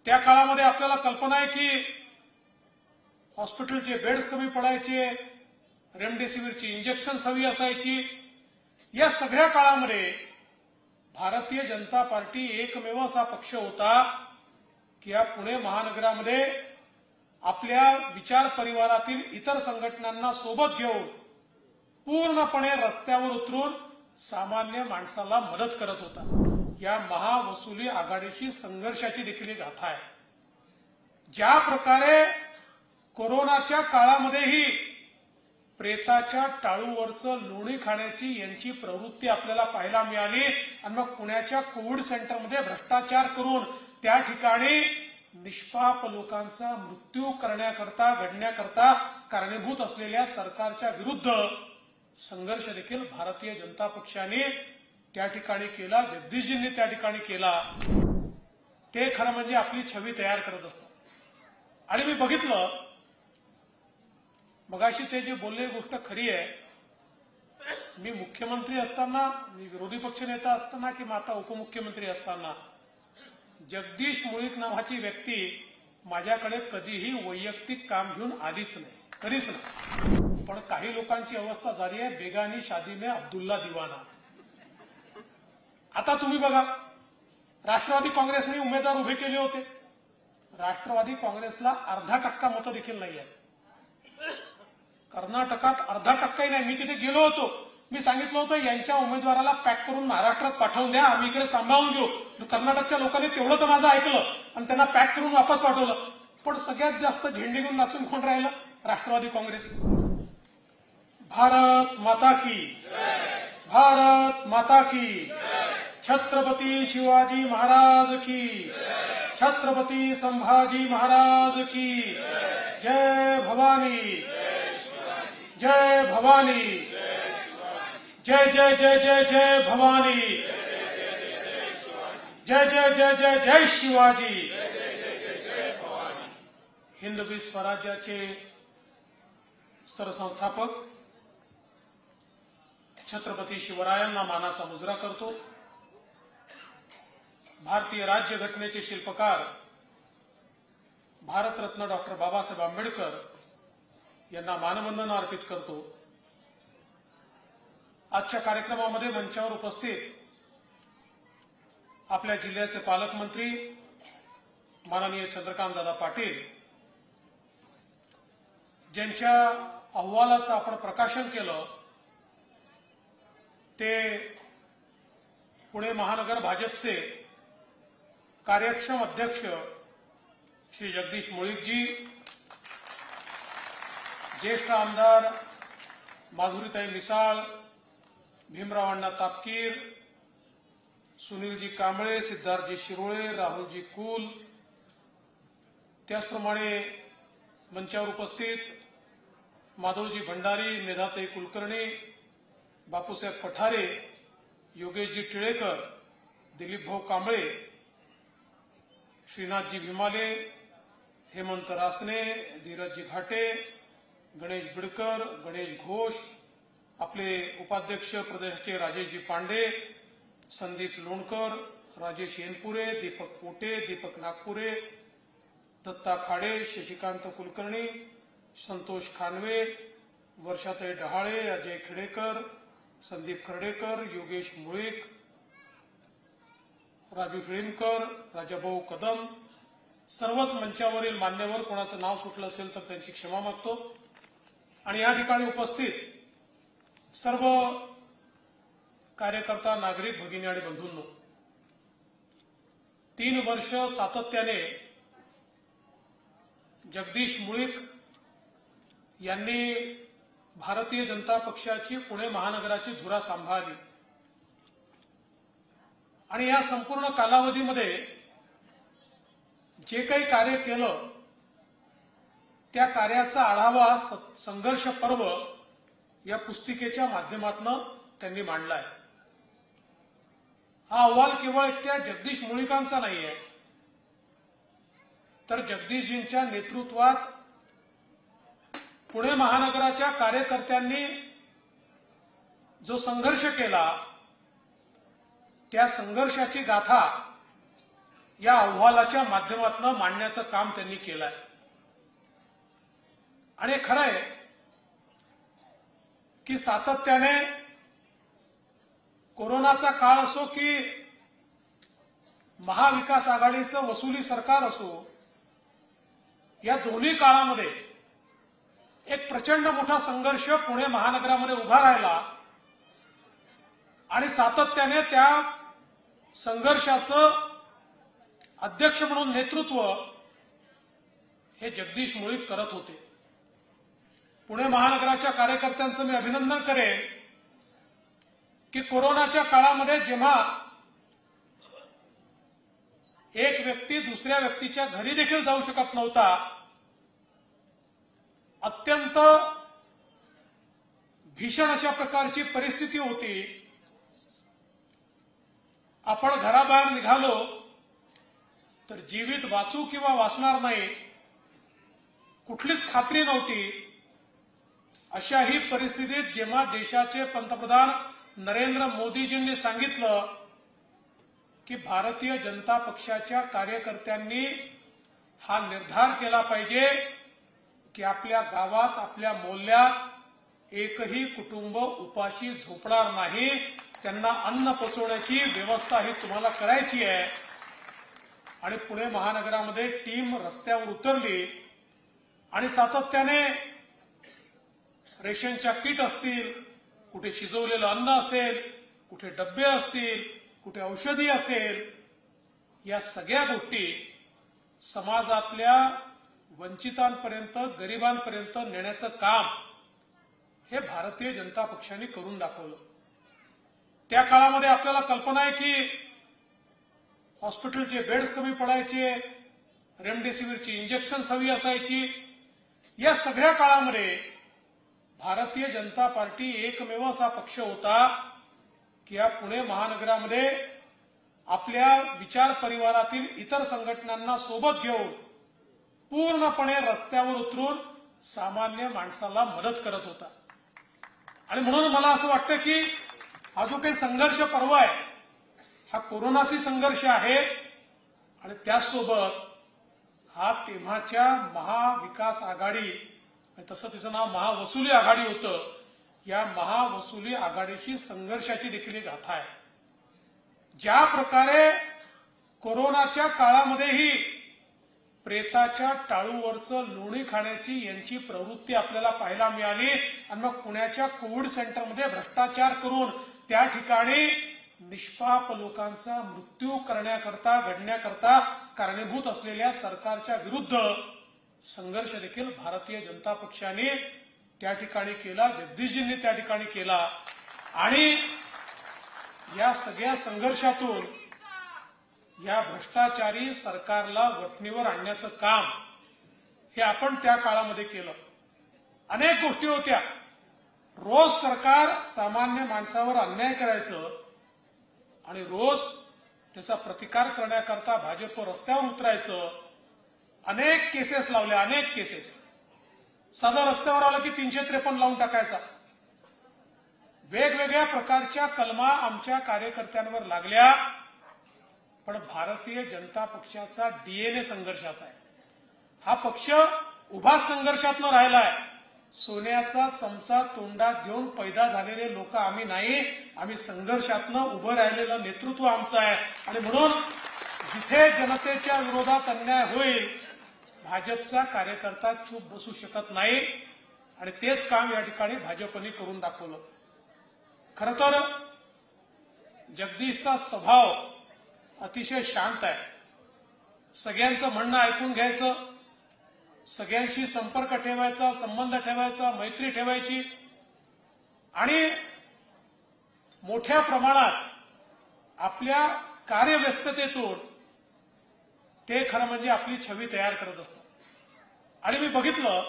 त्या काळामध्ये आपल्याला कल्पना आहे की हॉस्पिटलचे बेड्स कमी पडायचे, रेमडेसिवीरची इंजेक्शन्स हवी असायची। या सगळ्या काळामध्ये भारतीय जनता पार्टी एकमेव असा पक्ष होता की या पुणे महानगरामध्ये आपल्या विचार परिवारातील इतर संघटनांना सोबत घेऊन पूर्णपणे रस्त्यावर उतरून सामान्य माणसाला मदत करत होता। या महावसुली आघाडीची संघर्षाची देखील एक गाथा आहे। ज्या प्रकारे कोरोनाच्या काळामध्येही प्रेताच्या टाळूवरचं लोणी खाण्याची यांची प्रवृत्ती आपल्याला पाहायला मिळाली आणि मग पुण्याच्या कोविड सेंटरमध्ये भ्रष्टाचार करून त्या ठिकाणी निष्पाप लोकांचा मृत्यू घडण्याकरता कारणीभूत असलेल्या सरकारच्या विरुद्ध संघर्ष देखील भारतीय जनता पक्षाने त्या ठिकाणी केला, जगदीशजींनी त्या ठिकाणी केला। ते खरं म्हणजे आपली छवी तयार करत असतात। आणि मी बघितलं मगाशी ते जे बोलले गोष्ट खरी आहे। मी मुख्यमंत्री असताना, मी विरोधी पक्षनेता असताना किंवा आता उपमुख्यमंत्री असताना जगदीश मुळीक नावाची व्यक्ती माझ्याकडे कधीही वैयक्तिक काम घेऊन आलीच नाही, कधीच नाही। पण काही लोकांची अवस्था झाली आहे बेगानी शादी में अब्दुल्ला दिवाना। आता तुम्ही बघा, राष्ट्रवादी काँग्रेसने उमेदवार उभे केले होते, राष्ट्रवादी काँग्रेसला 0.5% मतं देखील नाही आहेत। कर्नाटकात 0.5% नाही। मी तिथे गेलो होतो, मी सांगितलं होतं यांच्या उमेदवाराला पॅक करून महाराष्ट्रात पाठवून द्या, आम्ही इकडे सांभाळून घेऊ। कर्नाटकच्या लोकांनी तेवढं तर माझं ऐकलं आणि त्यांना पॅक करून वापस पाठवलं। पण सगळ्यात जास्त झेंडे घेऊन नाचून कोण राहिलं? राष्ट्रवादी काँग्रेस। भारत माता की, भारत माता की, छत्रपती शिवाजी महाराज की, छत्रपती संभाजी महाराज की, जय भवानी, जय भवानी, जय जय जय जय जय भवानी, जय जय जय जय जय शिवाजी। हिंदवी स्वराज्याचे सरसंस्थापक छत्रपती शिवरायांना मानाचा मुजरा करतो। भारतीय राज्यघटनेचे शिल्पकार भारतरत्न डॉक्टर बाबासाहेब आंबेडकर यांना मानवंदना अर्पित करतो। आजच्या कार्यक्रमामध्ये मंचावर उपस्थित आपल्या जिल्ह्याचे पालकमंत्री माननीय चंद्रकांतदादा पाटील, ज्यांच्या अहवालाचं आपण प्रकाशन केलं, ते पुणे महानगर भाजपचे कार्यक्षम अध्यक्ष श्री जगदीश मुळीकजी, ज्येष्ठ आमदार माधुरीताई मिसाळ, भीमराव अण्णा तापकीर, सुनीलजी कांबळे, सिद्धार्थजी शिरोळे, राहुलजी कुल, त्याचप्रमाणे मंचावर उपस्थित माधवजी भंडारी, मेधाताई कुलकर्णी, बापूसाहेब पठारे, योगेशजी टिळेकर, दिलीपभाऊ कांबळे, श्रीनाथजी भीमाले, हेमंत रासने, धीरजजी घाटे, गणेश बिडकर, गणेश घोष, आपले उपाध्यक्ष प्रदेशाचे राजेशजी पांडे, संदीप लोणकर, राजेश येनपुरे, दीपक पोटे, दीपक नागपुरे, दत्ता खाडे, शशिकांत कुलकर्णी, संतोष खानवे, वर्षाताई डहाळे, अजय खेडेकर, संदीप खर्डेकर, योगेश मुळीक, राजू शिळीमकर, राजाभाऊ कदम, सर्वच मंचावरील मान्यवर, कोणाचं नाव सुटलं असेल तर त्यांची क्षमा मागतो। आणि या ठिकाणी उपस्थित सर्व कार्यकर्ता, नागरिक, भगिनी आणि बंधूंनो, 3 वर्ष सातत्याने जगदीश मुळीक यांनी भारतीय जनता पक्षाची पुणे महानगराची धुरा सांभाळली आणि या संपूर्ण कालावधीमध्ये जे काही कार्य केलं त्या कार्याचा आढावा संघर्ष पर्व या पुस्तिकेच्या माध्यमातून त्यांनी मांडलाय। हा अहवाल केवळ त्या जगदीश मुळीकांचा नाहीये, तर जगदीशजींच्या नेतृत्वात पुणे महानगराच्या कार्यकर्त्यांनी जो संघर्ष केला त्या संघर्षाची गाथा या अहवालाच्या माध्यमातून मांडण्याचं काम त्यांनी केलं आहे. आणि खरं आहे की सातत्याने कोरोनाचा काळ असो की महाविकास आघाडीचं वसुली सरकार असो, या दोन्ही काळामध्ये एक प्रचंड मोठा संघर्ष पुणे महानगरामध्ये उभा राहिला आणि सातत्याने त्या संघर्षाचं अध्यक्ष म्हणून नेतृत्व हे जगदीश मुळीक करत होते. पुणे महानगराच्या कार्यकर्त्यांचं मी अभिनंदन करेन की कोरोनाच्या काळामध्ये जेव्हा एक व्यक्ती दुसऱ्या व्यक्तीच्या घरी देखील जाऊ शकत नव्हता, अत्यंत भीषण अशा प्रकारची परिस्थिती होती, आपण घराबाहेर निघालो तर जीवित वाचू किंवा वाचणार नाही कुठलीच खात्री नव्हती. अशाही परिस्थितीत जेव्हा देशाचे पंतप्रधान नरेंद्र मोदीजींनी सांगितलं की भारतीय जनता पक्षाच्या कार्यकर्त्यांनी हा निर्धार केला पाहिजे की आपल्या गावात, आपल्या मोहल्ल्यात एकही कुटुंब उपाशी झोपणार नाही, त्यांना अन्न पोचवण्याची व्यवस्था ही तुम्हाला करायची आहे. आणि पुणे महानगरामध्ये टीम रस्त्यावर उतरली आणि सातत्याने रेशनच्या किट असतील, कुठे शिजवलेलं अन्न असेल, कुठे डब्बे असतील, कुठे औषधी असेल, या सगळ्या गोष्टी समाजातल्या वंचितांपर्यंत, गरिबांपर्यंत नेण्याचं काम हे भारतीय जनता पक्षाने करून दाखवलं. त्या काळामध्ये आपल्याला कल्पना आहे की हॉस्पिटलचे बेड्स कमी पडायचे, रेमडेसिवीरची इंजेक्शन्स हवी असायची. या सगळ्या काळामध्ये भारतीय जनता पार्टी एकमेव असा पक्ष होता की या पुणे महानगरामध्ये आपल्या विचार परिवारातील इतर संघटनांना सोबत घेऊन पूर्णपणे रस्त्यावर उतरून सामान्य माणसाला मदत करत होता. आणि म्हणून मला असं वाटतं की हा जो काही संघर्ष पर्व आहे हा कोरोनाशी संघर्ष आहे आणि त्याचसोबत हा तेव्हाच्या महाविकास आघाडी, तसं तिचं नाव महावसुली आघाडी होतं, या महावसुली आघाडीशी संघर्षाची देखील एक गाथा आहे. ज्या प्रकारे कोरोनाच्या काळामध्येही प्रेताच्या टाळूवरचं लोणी खाण्याची यांची प्रवृत्ती आपल्याला पाहायला मिळाली आणि मग पुण्याच्या कोविड सेंटरमध्ये भ्रष्टाचार करून त्या ठिकाणी निष्पाप लोकांचा मृत्यू घडण्याकरता कारणीभूत असलेल्या सरकारच्या विरुद्ध संघर्ष देखील भारतीय जनता पक्षाने त्या ठिकाणी केला, जगदीशजींनी त्या ठिकाणी केला. आणि या सगळ्या संघर्षातून या भ्रष्टाचारी सरकारला वठणीवर आणण्याचं काम हे आपण त्या काळामध्ये केलं. अनेक गोष्टी होत्या. रोज सरकार सामान्य माणसावर अन्याय करायचं आणि रोज त्याचा प्रतिकार करण्याकरता भाजप रस्त्यावर उतरायचं. अनेक केसेस लावल्या, अनेक केसेस. साधा रस्त्यावर आलं की 353 लावून टाकायचा. वेगवेगळ्या प्रकारच्या कलमा आमच्या कार्यकर्त्यांवर लागल्या. पण भारतीय जनता पक्षाचा डीएनए संघर्षाचा आहे. हा पक्ष उभा संघर्षातनं राहिलाय. सोन्याचा चमचा तोंडात घेऊन पैदा झालेले लोक आम्ही नाही, आम्ही संघर्षातनं उभं राहिलेलं नेतृत्व आमचं आहे. आणि म्हणून जिथे जनतेच्या विरोधात अन्याय होईल भाजपचा कार्यकर्ता चूप बसू शकत नाही आणि तेच काम या ठिकाणी भाजपने करून दाखवलं. खरं तर जगदीशचा स्वभाव अतिशय शांत आहे. सगळ्यांचं म्हणणं ऐकून घ्यायचं, सगळ्यांशी संपर्क ठेवायचा, संबंध ठेवायचा, मैत्री ठेवायची आणि मोठ्या प्रमाणात आपल्या कार्यव्यस्ततेतून ते खरं म्हणजे आपली छवी तयार करत असतात. आणि मी बघितलं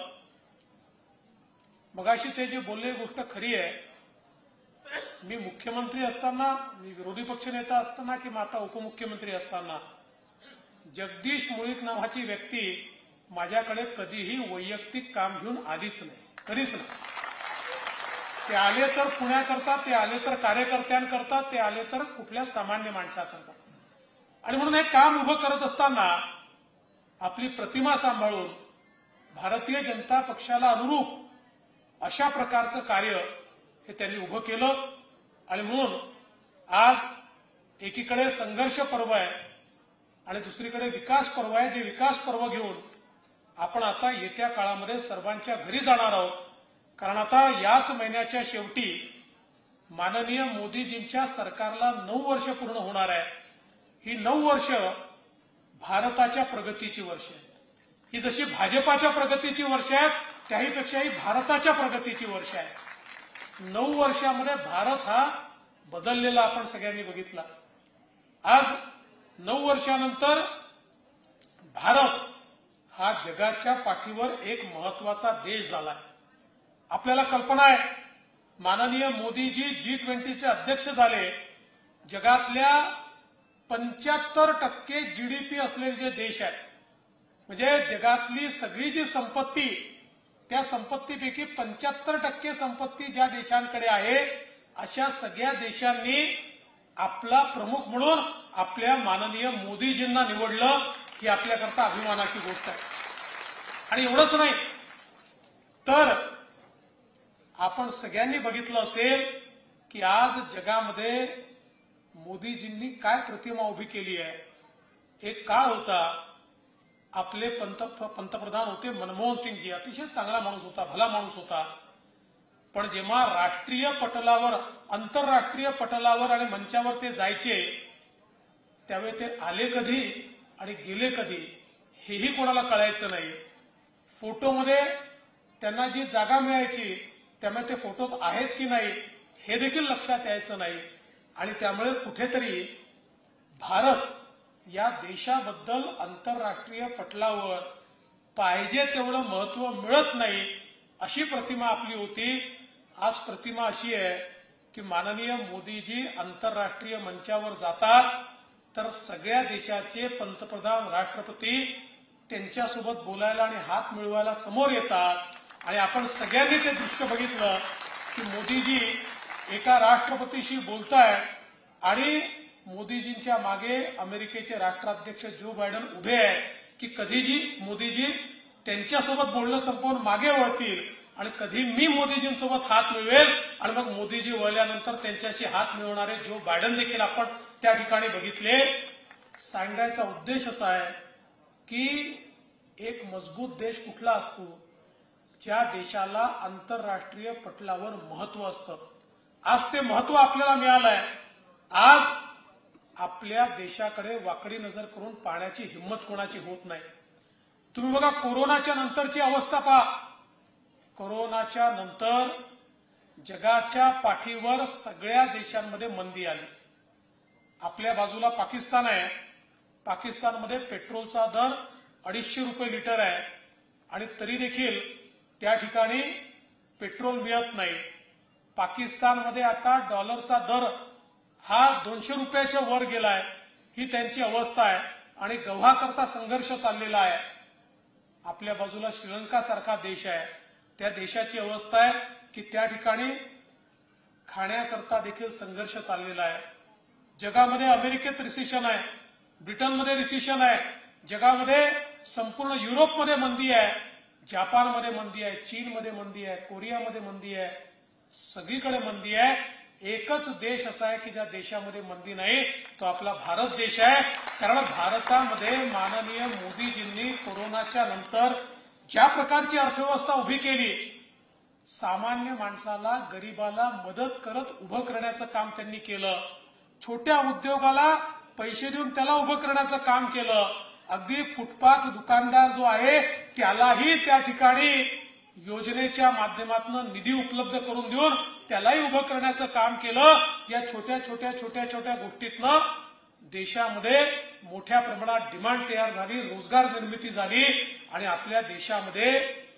मगाशी ते जे बोलले गोष्ट खरी आहे. मी मुख्यमंत्री असताना, मी विरोधी पक्षनेता असताना किंवा आता उपमुख्यमंत्री असताना जगदीश मुळीक नावाची व्यक्ती माझ्याकडे कधीही वैयक्तिक काम घेऊन आलीच नाही, कधीच नाही. ते आले तर पुण्याकरता, ते आले तर कार्यकर्त्यांकरता, ते आले तर कुठल्या सामान्य माणसाकरता. आणि म्हणून हे काम उभं करत असताना आपली प्रतिमा सांभाळून भारतीय जनता पक्षाला अनुरूप अशा प्रकारचं कार्य हे त्यांनी उभं केलं. आणि म्हणून आज एकीकडे संघर्ष पर्व आहे आणि दुसरीकडे विकास पर्व आहे. जे विकास पर्व घेऊन आपण आता येत्या काळामध्ये सर्वांच्या घरी जाणार आहोत. कारण आता याच महिन्याच्या शेवटी माननीय मोदीजींच्या सरकारला 9 वर्ष पूर्ण होणार आहे. ही 9 वर्ष भारताच्या प्रगतीची वर्ष आहेत. ही जशी भाजपाच्या प्रगतीची वर्ष आहेत त्याहीपेक्षाही भारताच्या प्रगतीची वर्ष आहे. 9 वर्षामध्ये भारत हा बदललेला आपण सगळ्यांनी बघितला. आज 9 वर्षानंतर भारत हा जगाच्या पाठीवर एक महत्वाचा देश झालाय. आपल्याला कल्पना आहे माननीय मोदीजी G20चे अध्यक्ष झाले. जगातल्या 75% GDP असलेले जे देश आहेत म्हणजे जगातली सगळी जी संपत्ती त्या संपत्तीपैकी 75% संपत्ती ज्या देशांकडे आहे अशा सगळ्या देशांनी आपला प्रमुख म्हणून आपल्या माननीय मोदीजींना निवडलं. ही आपल्याकरता अभिमानाची गोष्ट आहे. आणि एवढंच नाही तर आपण सगळ्यांनी बघितलं असेल की आज जगामध्ये मोदीजींनी काय प्रतिमा उभी केली आहे. एक काळ होता आपले पंतप्रधान होते मनमोहन सिंगजी. अतिशय चांगला माणूस होता, भला माणूस होता. पण जेव्हा राष्ट्रीय पटलावर आंतरराष्ट्रीय पटलावर आणि मंचावर ते जायचे त्यावेळी ते आले कधी आणि गेले कधी हेही कोणाला कळायचं नाही. फोटोमध्ये त्यांना जी जागा मिळायची त्यामुळे ते फोटोत आहेत की नाही हे देखील लक्षात यायचं नाही. आणि त्यामुळे कुठेतरी भारत या देशाबद्दल आंतरराष्ट्रीय पटलावर पाहिजे तेवढं महत्व मिळत नाही अशी प्रतिमा आपली होती. आज प्रतिमा अशी आहे की माननीय मोदीजी आंतरराष्ट्रीय मंचावर जातात तर सगळ्या देशाचे पंतप्रधान राष्ट्रपती त्यांच्यासोबत बोलायला आणि हात मिळवायला समोर येतात. आणि आपण सगळ्यांनी ते दृश्य बघितलं की मोदीजी एका राष्ट्रपतीशी बोलतायत आणि मोदीजींच्या मागे अमेरिकेचे राष्ट्राध्यक्ष जो बायडन उभे आहेत की कधीजी मोदीजी त्यांच्यासोबत बोलणं संपवून मागे वळतील आणि कधी मी मोदीजींसोबत हात मिळवेल आणि मग मोदीजी वळल्यानंतर त्यांच्याशी हात मिळवणारे जो बायडन देखील आपण त्या ठिकाणी बघितले. सांगायचा उद्देश असा आहे की एक मजबूत देश कुठला असतो ज्या देशाला आंतरराष्ट्रीय पटलावर महत्व असतं. आज ते महत्व आपल्याला मिळालंय. आज आपल्या देशाकडे वाकडी नजर करून पाहण्याची हिंमत कोणाची होत नाही. तुम्ही बघा कोरोनाच्या नंतरची अवस्था पहा. कोरोनाच्या नंतर जगाच्या पाठीवर सगळ्या देशांमध्ये मंदी आली. आपल्या बाजूला पाकिस्तान आहे. पाकिस्तानमध्ये पेट्रोलचा दर 250 रुपये लिटर आहे आणि तरी देखील त्या ठिकाणी पेट्रोल मिळत नाही. पाकिस्तानमध्ये आता डॉलरचा दर हा 200 रुपयाच्या वर गेलाय. ही त्यांची अवस्था आहे आणि गव्हाकरता संघर्ष चाललेला आहे. आपल्या बाजूला श्रीलंका सारखा देश आहे. त्या देशाची अवस्था आहे की त्या ठिकाणी खाण्याकरता देखील संघर्ष चाललेला आहे. जगामध्ये अमेरिकेत रिसेशन आहे, ब्रिटनमध्ये रिसेशन आहे, जगामध्ये संपूर्ण युरोपमध्ये मंदी आहे, जपानमध्ये मंदी आहे, चीनमध्ये मंदी आहे, कोरियामध्ये मंदी आहे, सगळीकडे मंदी आहे. एकच देश असा आहे की ज्या देशामध्ये मंदी नाही तो आपला भारत देश आहे. कारण भारतामध्ये माननीय मोदीजींनी कोरोनाच्या नंतर ज्या प्रकारची अर्थव्यवस्था उभी केली, सामान्य माणसाला गरीबाला मदत करत उभं करण्याचं काम त्यांनी केलं. छोट्या उद्योगाला पैसे देऊन त्याला उभं करण्याचं काम केलं. अगदी फुटपाथ दुकानदार जो आहे त्यालाही त्या ठिकाणी योजनेच्या माध्यमातून निधी उपलब्ध करून देऊन त्यालाही उभं करण्याचं काम केलं. या छोट्या छोट्या गोष्टीतनं देशामध्ये मोठ्या प्रमाणात डिमांड तयार झाली, रोजगार निर्मिती झाली आणि आपल्या देशामध्ये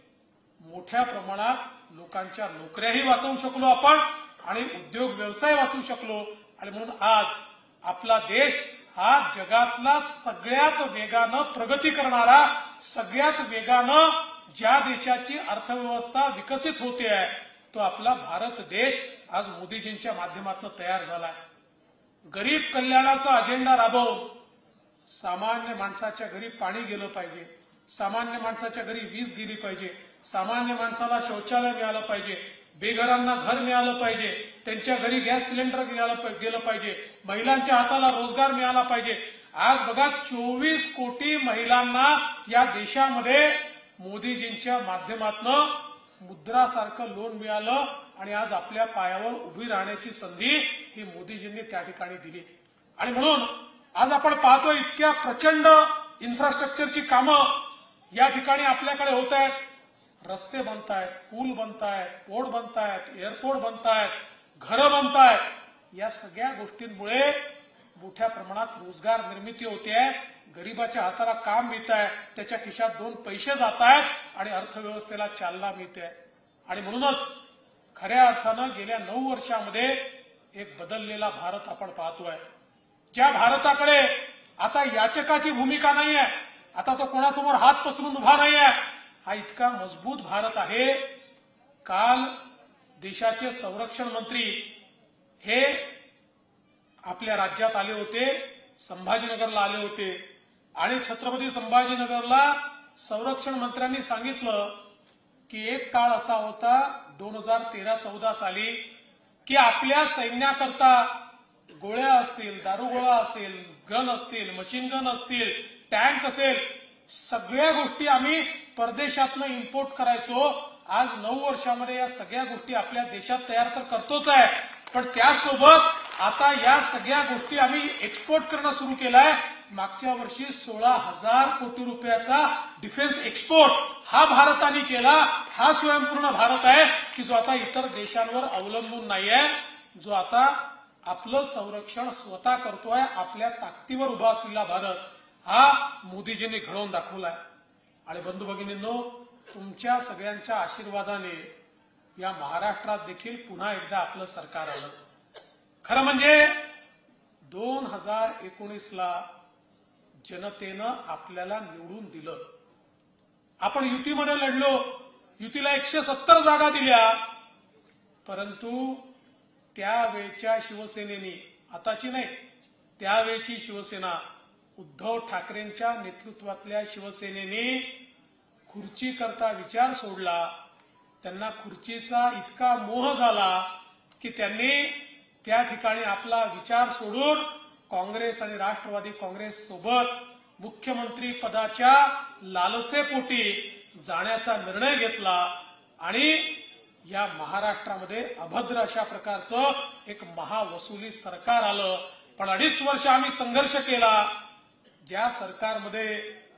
मोठ्या प्रमाणात लोकांच्या नोकऱ्याही वाचवू शकलो आपण आणि उद्योग व्यवसाय वाचवू शकलो. आणि म्हणून आज आपला देश हा जगातला सगळ्यात वेगानं प्रगती करणारा, सगळ्यात वेगानं ज्या देशाची अर्थव्यवस्था विकसित होते आहे तो आपला भारत देश आज मोदीजींच्या माध्यमातून तयार झालाय. गरीब कल्याणाचा अजेंडा राबवून सामान्य माणसाच्या घरी पाणी गेलं पाहिजे, सामान्य माणसाच्या घरी वीज गेली पाहिजे, सामान्य माणसाला शौचालय मिळालं पाहिजे, बेघरांना घर मिळालं पाहिजे, त्यांच्या घरी गॅस सिलेंडर गेलं पाहिजे, महिलांच्या हाताला रोजगार मिळाला पाहिजे. आज बघा 24 कोटी महिलांना या देशामध्ये मोदीजींच्या माध्यमातून मुद्रासारखं लोन मिळालं आणि आज आपल्या पायावर उभी राहण्याची संधी ही मोदीजींनी त्या ठिकाणी दिली. आणि म्हणून आज आपण पाहतो इतक्या प्रचंड इन्फ्रास्ट्रक्चरची कामं या ठिकाणी आपल्याकडे होत आहेत. रस्ते बनतायत, पूल बनतायत, पोर्ट बनतायत, एअरपोर्ट बनतायत, घरं बनतायत. या सगळ्या गोष्टींमुळे मोठ्या प्रमाणात रोजगार निर्मिती होते, गरीबाच्या हाताला काम मिळत आहे, त्याच्या खिशात 2 पैसे जात आहेत आणि अर्थव्यवस्थेला चालना मिळते. आणि म्हणूनच खऱ्या अर्थानं गेल्या 9 वर्षामध्ये एक बदललेला भारत आपण पाहतोय. ज्या भारताकडे आता याचकाची भूमिका नाही आहे, आता तो कोणासमोर हात पसरून उभा नाही आहे, हा इतका मजबूत भारत आहे. काल देशाचे संरक्षण मंत्री हे आपल्या राज्यात आले होते, संभाजीनगरला आले होते आणि छत्रपती संभाजीनगरला संरक्षण मंत्र्यांनी सांगितलं की एक काळ असा होता 2013-14 साली की आपल्या सैन्याकरता गोळ्या असतील, दारुगोळा असेल, गन असतील, मशीन गन असतील, टँक असेल, सगळ्या गोष्टी आम्ही परदेशातनं इम्पोर्ट करायचो. आज 9 वर्षामध्ये या सगळ्या गोष्टी आपल्या देशात तयार तर करतोच आहे, पण त्यासोबत आता या सगळ्या गोष्टी आम्ही एक्सपोर्ट करणं सुरू केलंय. मागच्या वर्षी 16,000 कोटी रुपयाचा डिफेन्स एक्सपोर्ट हा भारताने केला. हा स्वयंपूर्ण भारत आहे की जो आता इतर देशांवर अवलंबून नाहीये, जो आता आपलं संरक्षण स्वतः करतोय. आपल्या ताकदीवर उभा असलेला भारत हा मोदीजींनी घडवून दाखवलाय. आणि बंधू भगिनींनो, तुमच्या सगळ्यांच्या आशीर्वादाने या महाराष्ट्रात देखील पुन्हा एकदा आपलं सरकार आलं. खरं म्हणजे 2019ला जनतेनं आपल्याला निवडून दिलं. आपण युतीमध्ये लढलो, युतीला 170 जागा दिल्या, परंतु त्यावेळच्या शिवसेनेनी, आताची नाही, त्यावेळची शिवसेना, उद्धव ठाकरेंच्या नेतृत्वातल्या शिवसेनेने खुर्ची करता विचार सोडला. त्यांना खुर्चीचा इतका मोह झाला की त्यांनी त्या ठिकाणी आपला विचार सोडून काँग्रेस आणि राष्ट्रवादी काँग्रेस सोबत मुख्यमंत्री पदाच्या लालसेपोटी जाण्याचा निर्णय घेतला. आणि या महाराष्ट्रामध्ये अभद्र अशा प्रकारचं एक महावसुली सरकार आलं. पण 2.5 वर्ष आम्ही संघर्ष केला. ज्या सरकारमध्ये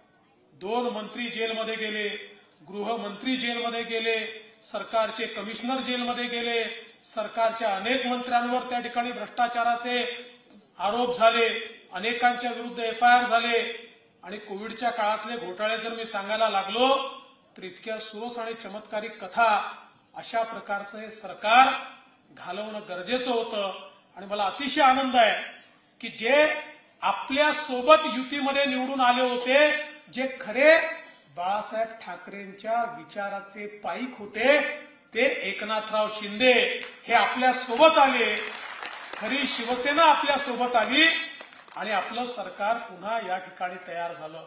2 मंत्री जेलमध्ये गेले, गृहमंत्री जेलमध्ये गेले, सरकारचे कमिशनर जेलमध्ये गेले, सरकारच्या अनेक मंत्र्यांवर त्या ठिकाणी भ्रष्टाचाराचे आरोप झाले, अनेकांच्या विरुद्ध FIR झाले. आणि कोविडच्या काळातले घोटाळे जर मी सांगायला लागलो तर इतक्या सुरस आणि चमत्कारिक कथा अशा प्रकारचं हे सरकार घालवणं गरजेचं होतं. आणि मला अतिशय आनंद आहे की जे आपल्या सोबत युतीमध्ये निवडून आले होते, जे खरे बाळासाहेब ठाकरेंच्या विचाराचे पाईक होते, ते एकनाथराव शिंदे हे आपल्या सोबत आले. खरी शिवसेना आपल्या सोबत आली आणि आपलं सरकार पुन्हा या ठिकाणी तयार झालं.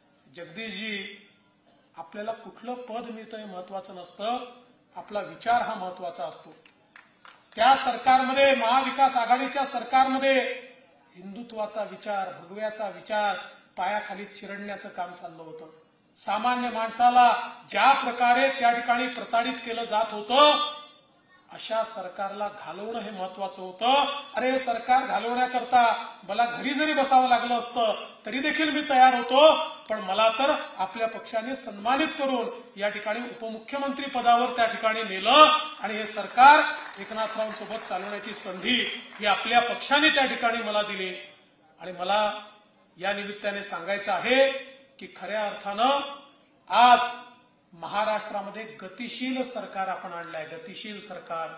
जगदीशजी, आपल्याला कुठलं पद मिळतं हे महत्वाचं नसतं, आपला विचार हा महत्वाचा असतो. त्या सरकारमध्ये, महाविकास आघाडीच्या सरकारमध्ये हिंदुत्वाचा विचार, भगव्याचा विचार पायाखाली चिरडण्याचं काम चाललं होतं. सामान्य माणसाला ज्या प्रकारे त्या ठिकाणी प्रताडित केलं जात होतं, अशा सरकारला घालवणं हे महत्वाचं होतं. अरे, सरकार घालवण्याकरता मला घरी जरी बसावं लागलं असतं तरी देखील मी तयार होतो, पण मला तर आपल्या पक्षाने सन्मानित करून या ठिकाणी उपमुख्यमंत्री पदावर त्या ठिकाणी नेलं आणि हे सरकार एकनाथरावांसोबत चालवण्याची संधी ही आपल्या पक्षाने त्या ठिकाणी मला दिली. आणि मला या निमित्ताने सांगायचं आहे की खऱ्या अर्थानं आज महाराष्ट्रामध्ये गतिशील सरकार आपण आणलंय. गतिशील सरकार,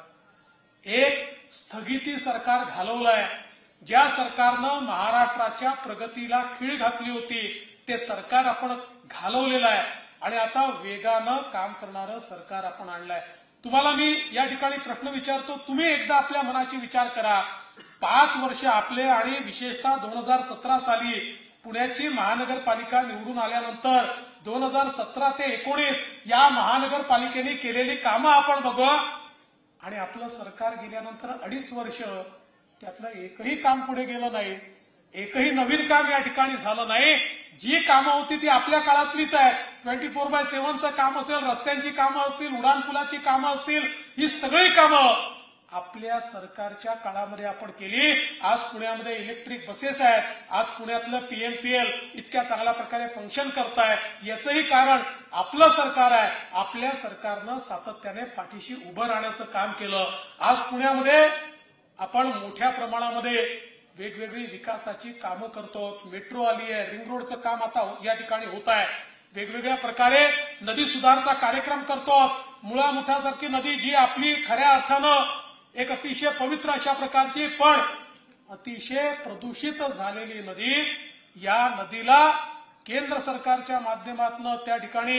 एक स्थगिती सरकार घालवलंय. ज्या सरकारनं महाराष्ट्राच्या प्रगतीला खीळ घातली होती ते सरकार आपण घालवलेलं आहे आणि आता वेगानं काम करणारं सरकार आपण आणलंय. तुम्हाला मी या ठिकाणी प्रश्न विचारतो, तुम्ही एकदा आपल्या मनाची विचार करा. 5 वर्ष आपले आणि विशेषतः 2017 साली पुण्याची महानगरपालिका निवडून आल्यानंतर 2017 ते 19 या महानगरपालिकेने केलेली कामं आपण बघूया आणि आपलं सरकार गेल्यानंतर 2.5 वर्ष त्यातलं एकही काम पुढे गेलं नाही, एकही नवीन काम या ठिकाणी झालं नाही. जी कामं होती ती आपल्या काळातलीच आहे. 24/7चं काम असेल, रस्त्यांची कामं असतील, उडानपुलाची कामं असतील, ही सगळी कामं आपल्या सरकारच्या काळामध्ये आपण केली. आज पुण्यामध्ये इलेक्ट्रिक बसेस आहेत, आज पुण्यातलं पीएमपीएल इतक्या चांगल्या प्रकारे फंक्शन करतायत. याचंही कारण आपलं सरकार आहे. आपल्या सरकारनं सातत्याने पाठीशी उभं राहण्याचं काम केलं. आज पुण्यामध्ये आपण मोठ्या प्रमाणामध्ये वेगवेगळी विकासाची कामं करतो. मेट्रो आली आहे, रिंग रोडचं काम आता या ठिकाणी होत आहे. वेगवेगळ्या प्रकारे नदी सुधारचा कार्यक्रम करतो. मुळा मुठासारखी नदी जी आपली खऱ्या अर्थानं एक अतिशय पवित्र अशा प्रकारची पण अतिशय प्रदूषित झालेली नदी, या नदीला केंद्र सरकारच्या माध्यमातून त्या ठिकाणी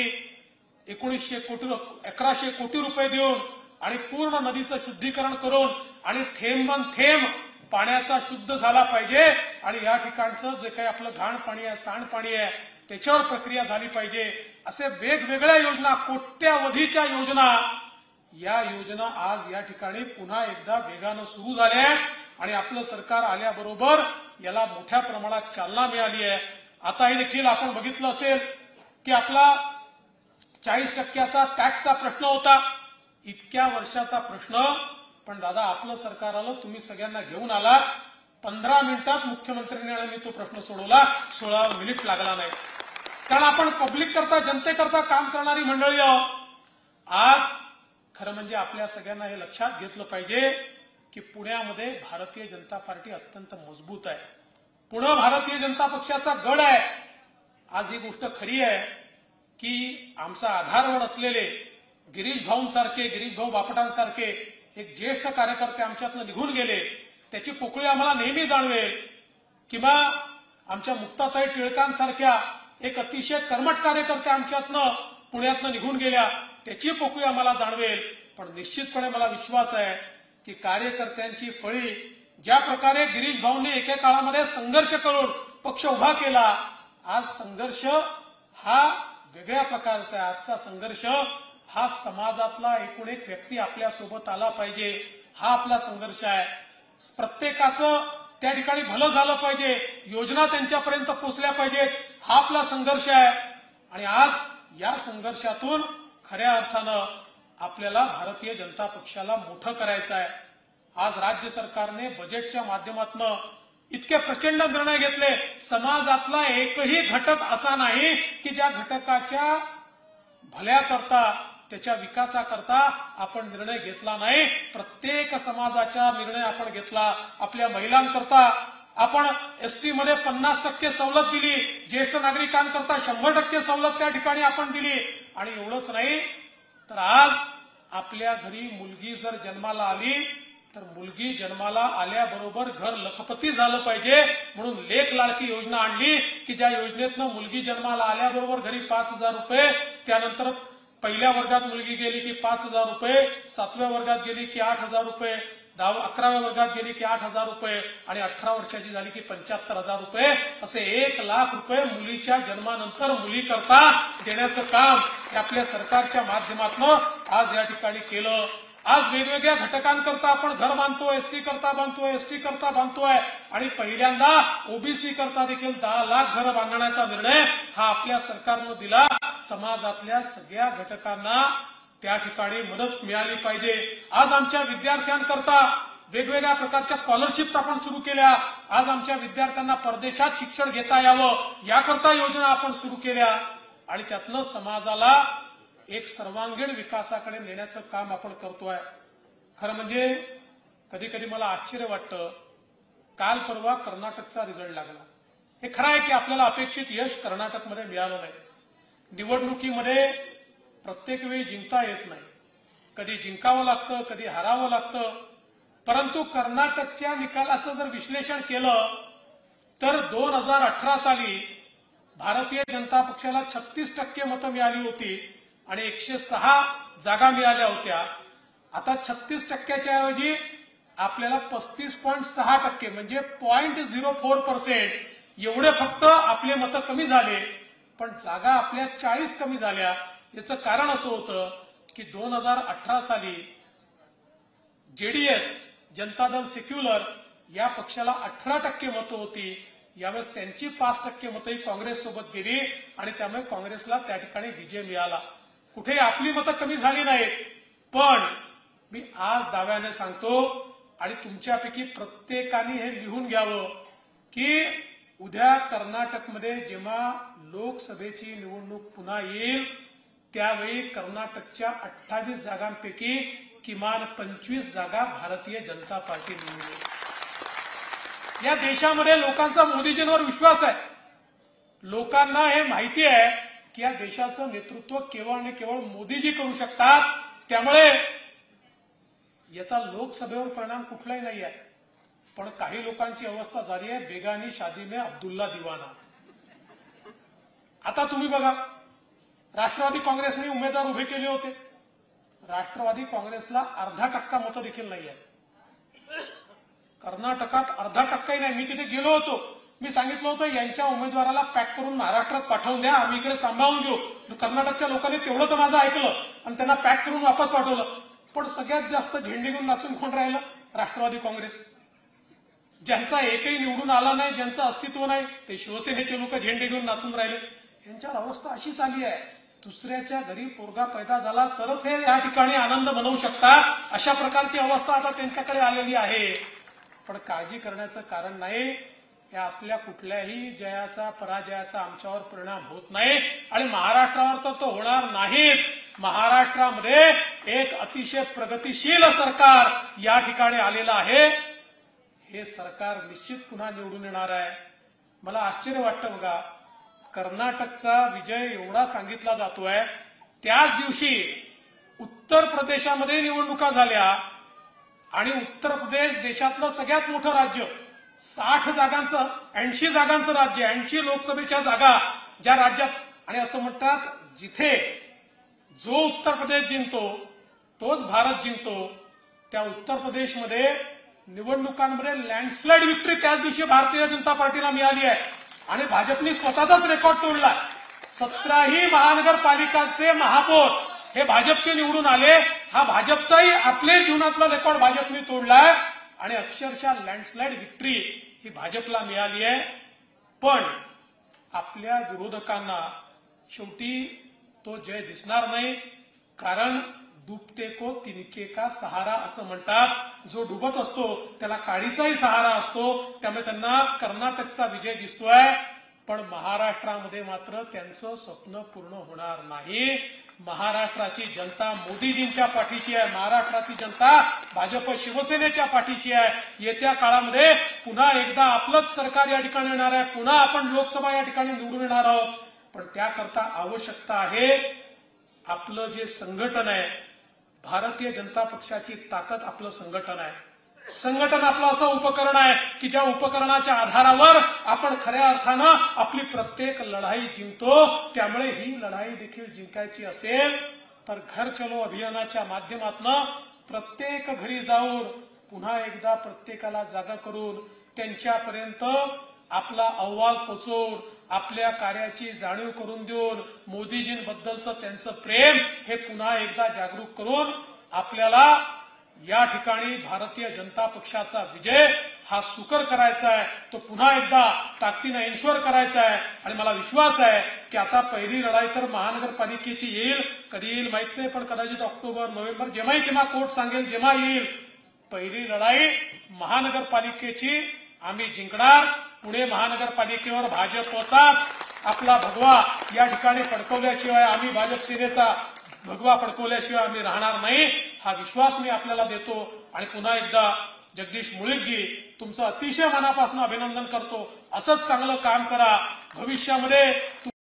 1100 कोटी रुपये देऊन आणि पूर्ण नदीचं शुद्धीकरण करून आणि थेंबन थेंब पाण्याचा शुद्ध झाला पाहिजे आणि या ठिकाणचं जे काही आपलं घाण पाणी आहे, सांडपाणी आहे, त्याच्यावर प्रक्रिया झाली पाहिजे. असे वेगवेगळ्या योजना, कोट्यावधीच्या योजना, या योजना आज या ठिकाणी पुन्हा एकदा वेगानं सुरू झाल्या आहेत आणि आपलं सरकार आल्याबरोबर याला मोठ्या प्रमाणात चालना मिळाली आहे. आताही देखील आपण बघितलं असेल की आपला 40% टॅक्सचा प्रश्न होता, इतक्या वर्षाचा प्रश्न, पण दादा आपलं सरकार आलं, तुम्ही सगळ्यांना घेऊन आलात. 15 मिनिटात मुख्यमंत्र्यांनी आणि मी तो प्रश्न सोडवला, 16 मिनिट लागला नाही. कारण आपण पब्लिक करता, जनतेकरता काम करणारी मंडळी आहोत. आज खरं म्हणजे आपल्या सगळ्यांना हे लक्षात घेतलं पाहिजे की पुण्यामध्ये भारतीय जनता पार्टी अत्यंत मजबूत आहे. पुणे भारतीय जनता पक्षाचा गड आहे. आज ही गोष्ट खरी आहे की आमचा आधारवड असलेले गिरीश भाऊ बापटांसारखे एक ज्येष्ठ कार्यकर्ते आमच्यातनं निघून गेले. त्याची पोकळी आम्हाला नेहमी जाणवेल. किंवा आमच्या मुक्ताताई टिळकांसारख्या एक अतिशय कर्मठ कार्यकर्ते आमच्यातनं पुण्यातनं निघून गेल्या, त्याची पोकळी आम्हाला जाणवेल. पण निश्चितपणे मला विश्वास आहे की कार्यकर्त्यांची फळी ज्या प्रकारे गिरीश भाऊंनी एके काळामध्ये संघर्ष करून पक्ष उभा केला, आज संघर्ष हा वेगळ्या प्रकारचा आहे. आजचा संघर्ष हा समाजातला एकूण एक व्यक्ती आपल्यासोबत आला पाहिजे, हा आपला संघर्ष आहे. प्रत्येकाचं त्या ठिकाणी भलं झालं पाहिजे, योजना त्यांच्यापर्यंत पोहोचल्या पाहिजेत, हा आपला संघर्ष आहे. आणि आज या संघर्षातून खऱ्या अर्थानं आपल्याला भारतीय जनता पक्षाला मोठं करायचं आहे. आज राज्य सरकारने बजेटच्या माध्यमातून इतके प्रचंड निर्णय घेतले. समाजातला एकही घटक असा नाही की ज्या घटकाच्या भल्याकरता, त्याच्या विकासाकरता आपण निर्णय घेतला नाही. प्रत्येक समाजाचा निर्णय आपण घेतला. आपल्या महिलांकरता आपण एसटी मध्ये 50% सवलत दिली, ज्येष्ठ नागरिकांकरता 100% सवलत त्या ठिकाणी आपण दिली. आणि एवढंच नाही तर आज आपल्या घरी मुलगी जर जन्माला आली तर मुलगी जन्माला आल्याबरोबर घर लखपती झालं पाहिजे म्हणून लेक लाडकी योजना आणली की ज्या योजनेतनं मुलगी जन्माला आल्याबरोबर घरी 5,000 रुपये, त्यानंतर पहिल्या वर्गात मुलगी गेली की 5,000 रुपये, 7व्या वर्गात गेली की 8,000 रुपये, 11व्या वर्गात गेली की 8,000 रुपये आणि 18 वर्षाची झाली की 75,000 रुपये, असे 1,00,000 रुपये मुलीच्या जन्मानंतर मुलीकरता देण्याचं काम आपल्या सरकारच्या माध्यमातून आज या ठिकाणी केलं. आज वेगवेगळ्या घटकांकरता आपण घर बांधतोय, एससी करता बांधतोय, एसटी करता बांधतोय आणि पहिल्यांदा ओबीसी करता देखील 10 लाख घरं बांधण्याचा निर्णय हा आपल्या सरकारनं दिला. समाजातल्या सगळ्या घटकांना त्या ठिकाणी मदत मिळाली पाहिजे. आज आमच्या विद्यार्थ्यांकरता वेगवेगळ्या प्रकारच्या स्कॉलरशिप्स आपण सुरू केल्या. आज आमच्या विद्यार्थ्यांना परदेशात शिक्षण घेता यावं याकरता योजना आपण सुरू केल्या आणि त्यातनं समाजाला एक सर्वांगीण विकासाकडे नेण्याचं काम आपण करतोय. खरं म्हणजे कधी कधी मला आश्चर्य वाटतं, काल परवा कर्नाटकचा रिझल्ट लागला. हे खरं आहे की आपल्याला अपेक्षित यश कर्नाटकमध्ये मिळालं नाही. निवडणुकीमध्ये प्रत्येक वेळी जिंकता येत नाही, कधी जिंकावं लागतं, कधी हरावं लागतं. परंतु कर्नाटकच्या निकालाचं जर विश्लेषण केलं तर 2018 साली भारतीय जनता पक्षाला 36% मतं मिळाली होती आणि 106 जागा मिळाल्या होत्या. आता 36%च्या ऐवजी आपल्याला 35.6% म्हणजे 0.04% एवढे फक्त आपले मतं कमी झाले, पण जागा आपल्या 40 कमी झाल्या. याचं कारण असं होतं की 2018 साली जेडीएस जनता दल सेक्युलर या पक्षाला 18% मतं होती. यावेळेस त्यांची 5% मतंही काँग्रेस सोबत गेली आणि त्यामुळे काँग्रेसला त्या ठिकाणी विजय मिळाला. कुठे आपली मतं कमी झाली नाहीत. पण मी आज दाव्याने सांगतो आणि तुमच्यापैकी प्रत्येकाने हे लिहून घ्यावं की उद्या कर्नाटकमध्ये जेव्हा लोकसभेची निवडणूक पुन्हा येईल त्यावेळी कर्नाटकच्या 28 जागांपैकी किमान 25 जागा भारतीय जनता पार्टी निवडेल. या देशामध्ये लोकांचा मोदीजींवर विश्वास आहे. लोकांना हे माहिती आहे की या देशाचं नेतृत्व केवळ आणि केवळ मोदीजी करू शकतात. त्यामुळे याचा लोकसभेवर परिणाम कुठलाही नाही आहे. पण काही लोकांची अवस्था झाली आहे बेगानी शादी में अब्दुल्ला दिवाना. आता तुम्ही बघा, राष्ट्रवादी काँग्रेसने उमेदवार उभे केले होते. राष्ट्रवादी काँग्रेसला 0.5% मतं देखील नाही आहे. कर्नाटकात 0.5% नाही. मी तिथे गेलो होतो. मी सांगितलं होतं यांच्या उमेदवाराला पॅक करून महाराष्ट्रात पाठवून द्या, आम्ही इकडे सांभाळून घेऊ. कर्नाटकच्या लोकांनी तेवढं तर माझं ऐकलं आणि त्यांना पॅक करून वापस पाठवलं. पण सगळ्यात जास्त झेंडे घेऊन नाचून कोण राहिलं? राष्ट्रवादी काँग्रेस. ज्यांचा एकही निवडून आला नाही, ज्यांचं अस्तित्व नाही, ते शिवसेनेचे लोक झेंडे घेऊन नाचून राहिले. यांच्यावर अवस्था अशीच आली आहे. दुसऱ्याच्या घरी पोरगा पैदा झाला तरच हे या ठिकाणी आनंद मनवू शकतात. अशा प्रकारची अवस्था आता त्यांच्याकडे आलेली आहे. पण काळजी करण्याचं कारण नाही. या असल्या कुठल्याही जयाचा पराजयाचा आमच्यावर परिणाम होत नाही आणि महाराष्ट्रावर तर तो होणार नाहीच. महाराष्ट्रामध्ये एक अतिशय प्रगतिशील सरकार या ठिकाणी आलेलं आहे. हे सरकार निश्चित पुन्हा निवडून येणार आहे. मला आश्चर्य वाटतं बघा, कर्नाटकचा विजय एवढा सांगितला जातोय, त्याच दिवशी उत्तर प्रदेशामध्ये निवडणुका झाल्या आणि उत्तर प्रदेश देशातलं सगळ्यात मोठं राज्य, 80 जागांचं राज्य, 80 लोकसभेच्या जागा ज्या राज्यात. आणि असं म्हणतात जिथे जो उत्तर प्रदेश जिंकतो तोच भारत जिंकतो. त्या उत्तर प्रदेशमध्ये निवडणुकांमध्ये लँडस्लाइड विक्ट्री त्याच दिवशी भारतीय जनता पार्टीला मिळाली आहे आणि भाजपने स्वतःचाच रेकॉर्ड तोडला. 17ही महानगरपालिकांचे महापौर हे भाजपचे निवडून आले. हा भाजपचाही आपल्या जीवनातला रेकॉर्ड भाजपने तोडलाय आणि अक्षरशः लँडस्लाइड विक्ट्री ही भाजपला मिळाली आहे. पण आपल्या विरोधकांना शेवटी तो जय दिसणार नाही. कारण डुबते को तिनके का सहारा असं म्हणतात. जो डुबत असतो त्याला काडीचाही सहारा असतो. त्यामुळे त्यांना कर्नाटकचा विजय दिसतोय. पण महाराष्ट्रामध्ये मात्र त्यांचं स्वप्न पूर्ण होणार नाही. महाराष्ट्राची जनता मोदीजींच्या पाठीशी आहे. महाराष्ट्राची जनता भाजप शिवसेनेच्या पाठीशी आहे. येत्या काळामध्ये पुन्हा एकदा आपलंच सरकार या ठिकाणी येणार आहे. पुन्हा आपण लोकसभा या ठिकाणी निवडून येणार आहोत. पण त्याकरता आवश्यकता आहे आपलं जे संघटन आहे, भारतीय जनता पक्षाची ताकद आपलं संघटन आहे. संघटन आपलं असं उपकरण आहे की ज्या उपकरणाच्या आधारावर आपण खऱ्या अर्थानं आपली प्रत्येक लढाई जिंकतो. त्यामुळे ही लढाई देखील जिंकायची असेल तर घर चलो अभियानाच्या माध्यमातून प्रत्येक घरी जाऊन पुन्हा एकदा प्रत्येकाला जागा करून त्यांच्यापर्यंत आपला अहवाल पोचवून आपल्या कार्याची जाणीव करून देऊन मोदीजींबद्दलचं त्यांचं प्रेम हे पुन्हा एकदा जागरूक करून आपल्याला या ठिकाणी भारतीय जनता पक्षाचा विजय हा सुकर करायचा आहे. तो पुन्हा एकदा ताकदीनं एन्श्योर करायचा आहे. आणि मला विश्वास आहे की आता पहिली लढाई तर महानगरपालिकेची येईल. कधी येईल माहित नाही, पण कदाचित ऑक्टोबर नोव्हेंबर जेव्हाही तेव्हा कोर्ट सांगेल जेव्हा येईल. पहिली लढाई महानगरपालिकेची आम्ही जिंकणार. पुणे महानगरपालिकेवर भाजपचाच आपला भगवा या ठिकाणी फडकवल्याशिवाय, आम्ही भाजप सेनेचा भगवा फडकवल्याशिवाय आम्ही राहणार नाही. हा विश्वास मी आपल्याला देतो. आणि पुन्हा एकदा जगदीश मुळीकजी तुमचं अतिशय मनापासून अभिनंदन करतो. असंच चांगलं काम करा. भविष्यामध्ये